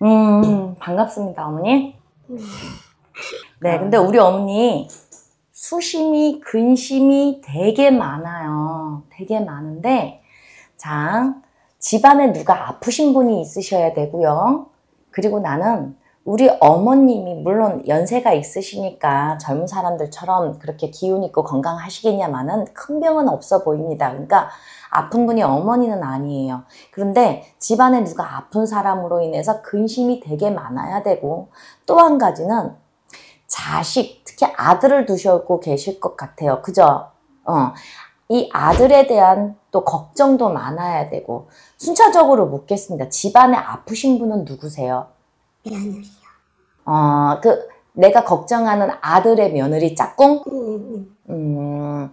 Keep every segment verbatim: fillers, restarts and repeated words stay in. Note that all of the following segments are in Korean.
음, 반갑습니다, 어머니. 네, 근데 우리 어머니 수심이, 근심이 되게 많아요. 되게 많은데, 자, 집안에 누가 아프신 분이 있으셔야 되고요. 그리고 나는 우리 어머님이 물론 연세가 있으시니까 젊은 사람들처럼 그렇게 기운 있고 건강하시겠냐마는 큰 병은 없어 보입니다. 그러니까 아픈 분이 어머니는 아니에요. 그런데 집안에 누가 아픈 사람으로 인해서 근심이 되게 많아야 되고, 또 한 가지는 자식, 특히 아들을 두시고 계실 것 같아요. 그죠? 어. 이 아들에 대한 또 걱정도 많아야 되고, 순차적으로 묻겠습니다. 집안에 아프신 분은 누구세요? 며느리요. 어, 그, 내가 걱정하는 아들의 며느리 짝꿍? 음, 음. 음,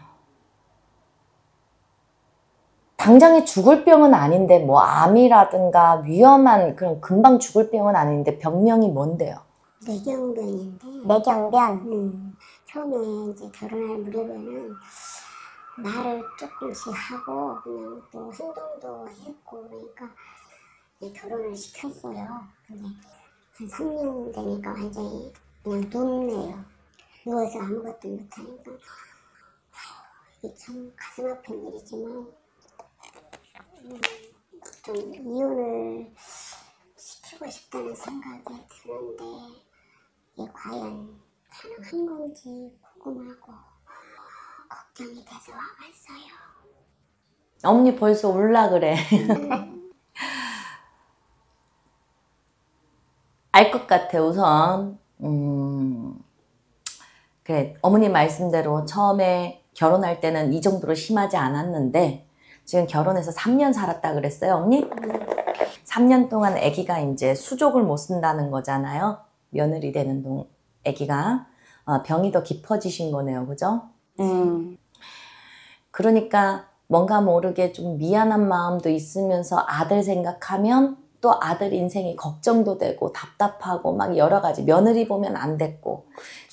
당장에 죽을 병은 아닌데, 뭐, 암이라든가 위험한 그런 금방 죽을 병은 아닌데, 병명이 뭔데요? 뇌경변인데. 뇌경변. 음, 처음에 이제 결혼할 무렵에는 말을 조금씩 하고 그냥 또 행동도 했고 그러니까 이제 결혼을 시켰어요. 근데 한 삼 년 되니까 완전히 그냥 눕네요. 누워서 아무것도 못하니까 이게 참 가슴 아픈 일이지만 음, 좀 이혼을 시키고 싶다는 생각이 드는데 이게 과연 가능한 건지 궁금하고 걱정이 돼서 와봤어요. 어머니 벌써 울라 그래. 알 것 같아, 우선. 음, 그래, 어머니 말씀대로 처음에 결혼할 때는 이 정도로 심하지 않았는데, 지금 결혼해서 삼 년 살았다 그랬어요, 언니? 삼 년 동안 아기가 이제 수족을 못 쓴다는 거잖아요. 며느리 되는 동, 아기가. 어, 병이 더 깊어지신 거네요, 그죠? 음. 그러니까 뭔가 모르게 좀 미안한 마음도 있으면서 아들 생각하면 또 아들 인생이 걱정도 되고 답답하고 막 여러 가지, 며느리 보면 안 됐고,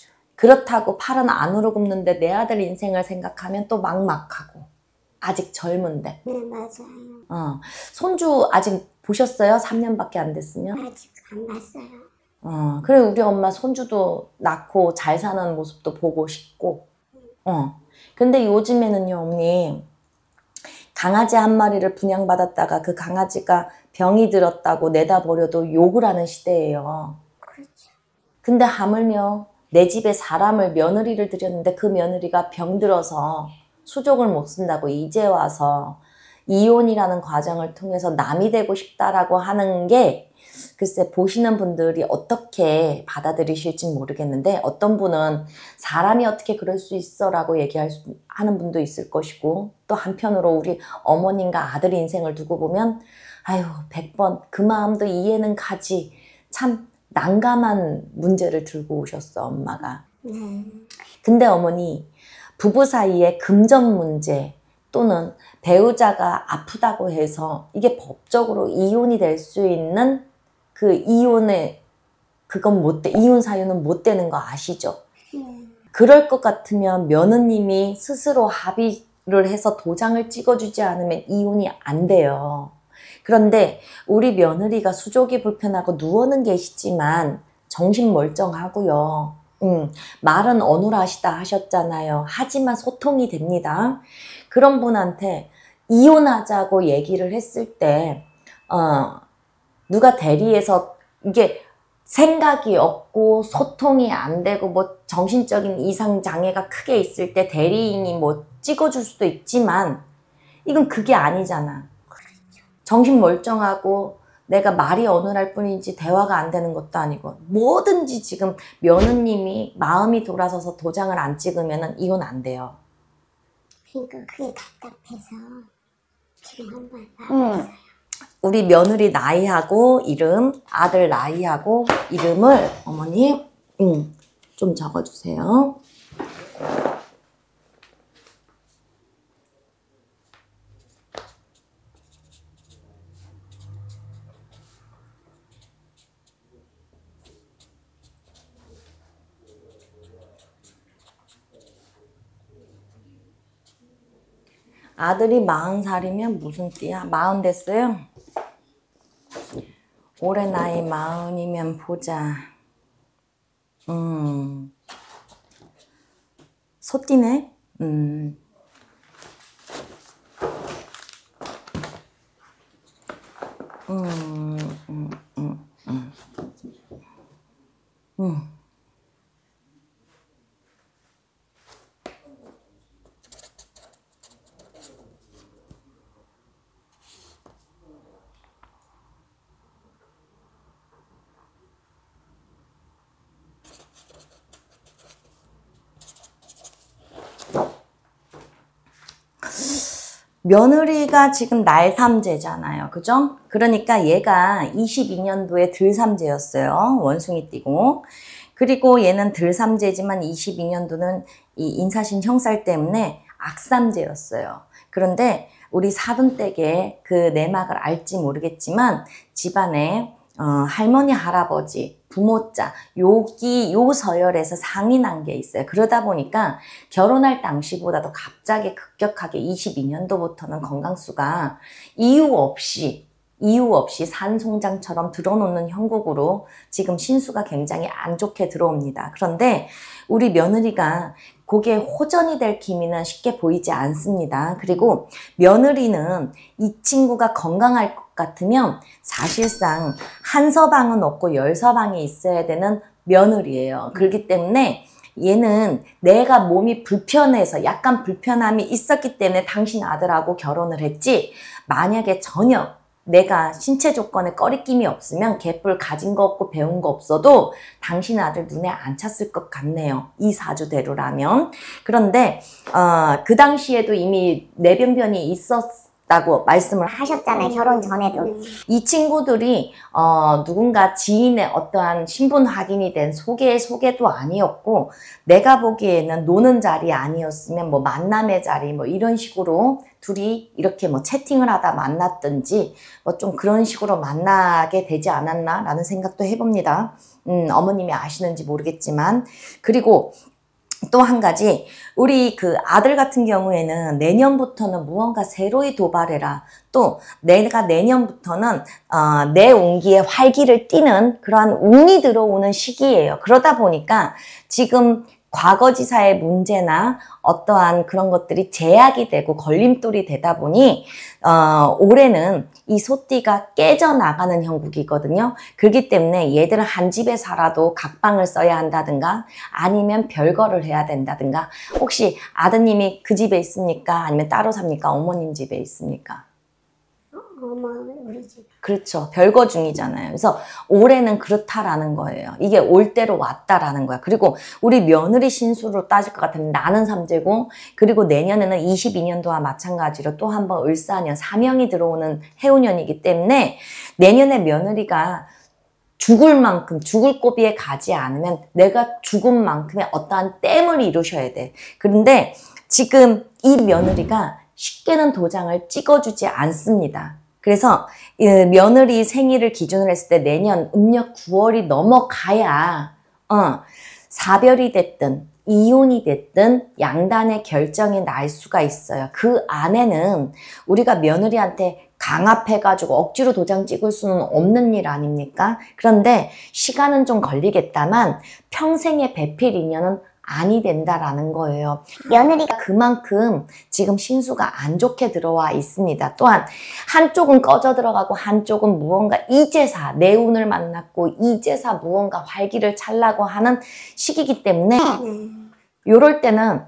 그렇다고 팔은 안으로 굽는데 내 아들 인생을 생각하면 또 막막하고, 아직 젊은데. 네, 맞아요. 어, 손주 아직 보셨어요? 삼 년밖에 안 됐으면? 아직 안 봤어요. 어, 그래, 우리 엄마 손주도 낳고 잘 사는 모습도 보고 싶고. 어. 근데 요즘에는요, 어머니, 강아지 한 마리를 분양받았다가 그 강아지가 병이 들었다고 내다 버려도 욕을 하는 시대예요. 그렇죠. 근데 하물며 내 집에 사람을, 며느리를 들였는데 그 며느리가 병들어서 수족을 못 쓴다고 이제 와서 이혼이라는 과정을 통해서 남이 되고 싶다라고 하는 게, 글쎄 보시는 분들이 어떻게 받아들이실지 모르겠는데, 어떤 분은 사람이 어떻게 그럴 수 있어 라고 얘기할 수, 하는 분도 있을 것이고, 또 한편으로 우리 어머님과 아들 인생을 두고 보면 아유 백 번 그 마음도 이해는 가지, 참 난감한 문제를 들고 오셨어 엄마가. 네. 근데 어머니, 부부 사이에 금전 문제 또는 배우자가 아프다고 해서 이게 법적으로 이혼이 될 수 있는 그 이혼의 그건 못 돼, 이혼 사유는 못 되는 거 아시죠? 네. 그럴 것 같으면 며느님이 스스로 합의를 해서 도장을 찍어주지 않으면 이혼이 안 돼요. 그런데 우리 며느리가 수족이 불편하고 누워는 계시지만 정신 멀쩡하고요. 음, 말은 어눌하시다 하셨잖아요. 하지만 소통이 됩니다. 그런 분한테 이혼하자고 얘기를 했을 때 어, 누가 대리해서 이게 생각이 없고 소통이 안 되고 뭐 정신적인 이상 장애가 크게 있을 때 대리인이 뭐 찍어줄 수도 있지만 이건 그게 아니잖아. 정신 멀쩡하고 내가 말이 어눌할 뿐이지 대화가 안 되는 것도 아니고, 뭐든지 지금 며느님이 마음이 돌아서서 도장을 안 찍으면 이혼 안 돼요. 그러니까 그게 답답해서 지금 한번 음. 나왔어요. 우리 며느리 나이하고 이름, 아들 나이하고 이름을 어머니 음, 좀 적어주세요. 아들이 마흔 살이면 무슨 띠야? 마흔 됐어요? 올해 나이 마흔이면 보자. 음. 소띠네? 음. 음, 음, 음, 음. 음. 며느리가 지금 날삼재잖아요. 그죠? 그러니까 얘가 이십이 년도에 들삼재였어요. 원숭이 띠고. 그리고 얘는 들삼재지만 이십이 년도는 이 인사신 형살 때문에 악삼재였어요. 그런데 우리 사돈댁에 그 내막을 알지 모르겠지만 집안에 어, 할머니, 할아버지, 부모자, 요기, 요 서열에서 상이 난 게 있어요. 그러다 보니까 결혼할 당시보다도 갑자기 급격하게 이십이 년도부터는 건강수가 이유 없이, 이유 없이 산송장처럼 들어놓는 형국으로 지금 신수가 굉장히 안 좋게 들어옵니다. 그런데 우리 며느리가 그게 호전이 될 기미는 쉽게 보이지 않습니다. 그리고 며느리는 이 친구가 건강할 것 같으면 사실상 한 서방은 없고 열 서방이 있어야 되는 며느리예요. 그렇기 때문에 얘는 내가 몸이 불편해서 약간 불편함이 있었기 때문에 당신 아들하고 결혼을 했지, 만약에 전혀 내가 신체 조건에 꺼리낌이 없으면 개뿔 가진 거 없고 배운 거 없어도 당신 아들 눈에 안 찼을 것 같네요. 이 사주대로라면. 그런데 어, 그 당시에도 이미 내변변이 있었다고 말씀을 하셨잖아요. 결혼 전에도. 음. 이 친구들이 어, 누군가 지인의 어떠한 신분 확인이 된 소개, 소개도 아니었고, 내가 보기에는 노는 자리 아니었으면 뭐 만남의 자리 뭐 이런 식으로 둘이 이렇게 뭐 채팅을 하다 만났든지 뭐 좀 그런 식으로 만나게 되지 않았나 라는 생각도 해봅니다. 음, 어머님이 아시는지 모르겠지만. 그리고 또 한 가지, 우리 그 아들 같은 경우에는 내년부터는 무언가 새로이 도발해라. 또 내가 내년부터는 어, 내 운기에 활기를 띠는 그러한 운이 들어오는 시기예요. 그러다 보니까 지금 과거지사의 문제나 어떠한 그런 것들이 제약이 되고 걸림돌이 되다 보니 어, 올해는 이 소띠가 깨져나가는 형국이거든요. 그렇기 때문에 얘들은 한 집에 살아도 각방을 써야 한다든가 아니면 별거를 해야 된다든가. 혹시 아드님이 그 집에 있습니까? 아니면 따로 삽니까? 어머님 집에 있습니까? 어머 우리 집. 그렇죠. 별거 중이잖아요. 그래서 올해는 그렇다라는 거예요. 이게 올 대로 왔다라는 거야. 그리고 우리 며느리 신수로 따질 것 같으면 나는 삼재고, 그리고 내년에는 이십이 년도와 마찬가지로 또 한 번 을사년, 사명이 들어오는 해운년이기 때문에 내년에 며느리가 죽을 만큼, 죽을 고비에 가지 않으면 내가 죽은 만큼의 어떠한 댐을 이루셔야 돼. 그런데 지금 이 며느리가 쉽게는 도장을 찍어주지 않습니다. 그래서 며느리 생일을 기준으로 했을 때 내년 음력 구월이 넘어가야 어, 사별이 됐든 이혼이 됐든 양단의 결정이 날 수가 있어요. 그 안에는 우리가 며느리한테 강압해가지고 억지로 도장 찍을 수는 없는 일 아닙니까? 그런데 시간은 좀 걸리겠다만 평생의 배필 인연은 아니 된다라는 거예요. 며느리가 그만큼 지금 신수가 안 좋게 들어와 있습니다. 또한 한쪽은 꺼져 들어가고 한쪽은 무언가 이제사, 내 운을 만났고 이제사 무언가 활기를 차려고 하는 시기이기 때문에 요럴 때는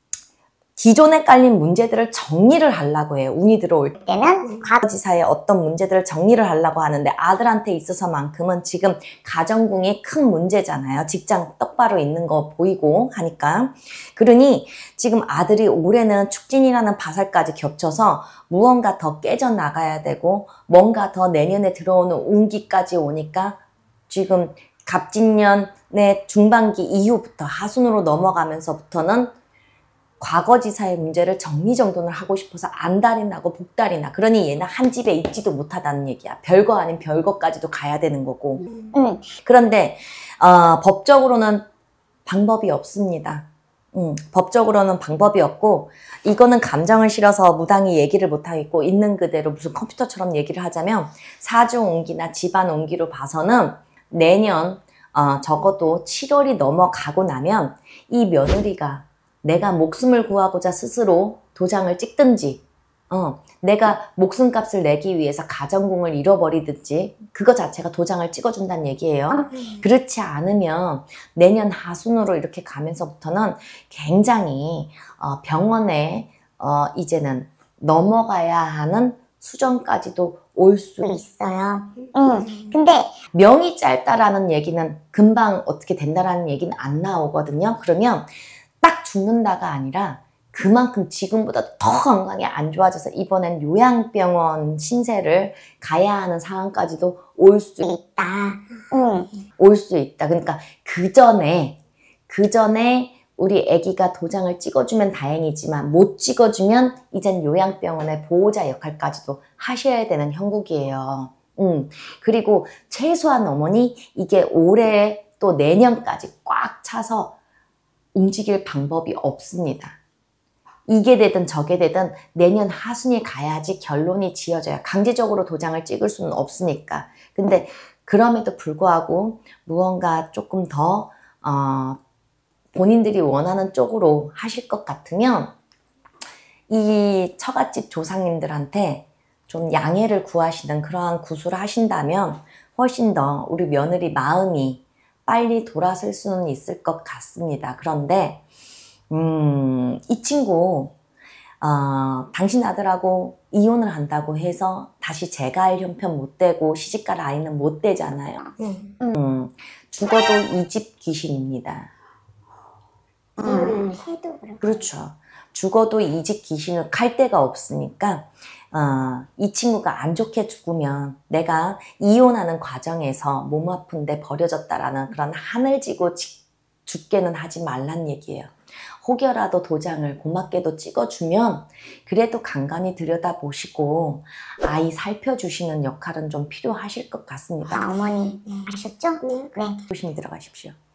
기존에 깔린 문제들을 정리를 하려고 해요. 운이 들어올 때는 과거지사의 어떤 문제들을 정리를 하려고 하는데, 아들한테 있어서만큼은 지금 가정궁이 큰 문제잖아요. 직장 똑바로 있는 거 보이고 하니까. 그러니 지금 아들이 올해는 축진이라는 바살까지 겹쳐서 무언가 더 깨져나가야 되고 뭔가 더 내년에 들어오는 운기까지 오니까 지금 갑진년의 중반기 이후부터 하순으로 넘어가면서부터는 과거지사의 문제를 정리정돈을 하고 싶어서 안달이 나고 복달이 나. 그러니 얘는 한 집에 있지도 못하다는 얘기야. 별거 아닌 별거까지도 가야 되는 거고. 응. 그런데 어, 법적으로는 방법이 없습니다. 음, 법적으로는 방법이 없고 이거는 감정을 실어서 무당히 얘기를 못하겠고 있는 그대로 무슨 컴퓨터처럼 얘기를 하자면 사주운기나 집안운기로 봐서는 내년 어, 적어도 칠월이 넘어가고 나면 이 며느리가 내가 목숨을 구하고자 스스로 도장을 찍든지 어, 내가 목숨값을 내기 위해서 가정궁을 잃어버리든지 그거 자체가 도장을 찍어준다는 얘기예요. 그렇지 않으면 내년 하순으로 이렇게 가면서부터는 굉장히 어, 병원에 어, 이제는 넘어가야 하는 수정까지도 올 수 있어요. 응. 근데 명이 짧다라는 얘기는 금방 어떻게 된다라는 얘기는 안 나오거든요. 그러면 딱 죽는다가 아니라 그만큼 지금보다 더 건강이 안 좋아져서 이번엔 요양병원 신세를 가야 하는 상황까지도 올 수 있다. 응. 올 수 있다. 그러니까 그 전에 그 전에 우리 아기가 도장을 찍어주면 다행이지만 못 찍어주면 이젠 요양병원의 보호자 역할까지도 하셔야 되는 형국이에요. 음. 그리고 최소한 어머니 이게 올해 또 내년까지 꽉 차서 움직일 방법이 없습니다. 이게 되든 저게 되든 내년 하순이 가야지 결론이 지어져야 강제적으로 도장을 찍을 수는 없으니까. 근데 그럼에도 불구하고 무언가 조금 더 어, 본인들이 원하는 쪽으로 하실 것 같으면 이 처갓집 조상님들한테 좀 양해를 구하시는 그러한 구술을 하신다면 훨씬 더 우리 며느리 마음이 빨리 돌아설 수는 있을 것 같습니다. 그런데 음, 이 친구 어, 당신 아들하고 이혼을 한다고 해서 다시 재가할 형편 못 되고 시집갈 아이는 못 되잖아요. 네. 음, 죽어도 이 집 귀신입니다. 음. 해도 그렇고. 그렇죠. 죽어도 이 집 귀신을 갈 데가 없으니까 어, 이 친구가 안 좋게 죽으면 내가 이혼하는 과정에서 몸 아픈데 버려졌다라는 그런 하늘 지고 지, 죽게는 하지 말란 얘기예요. 혹여라도 도장을 고맙게도 찍어주면 그래도 간간히 들여다보시고 아이 살펴주시는 역할은 좀 필요하실 것 같습니다. 아, 어머니 아셨죠? 네. 네. 조심히 들어가십시오.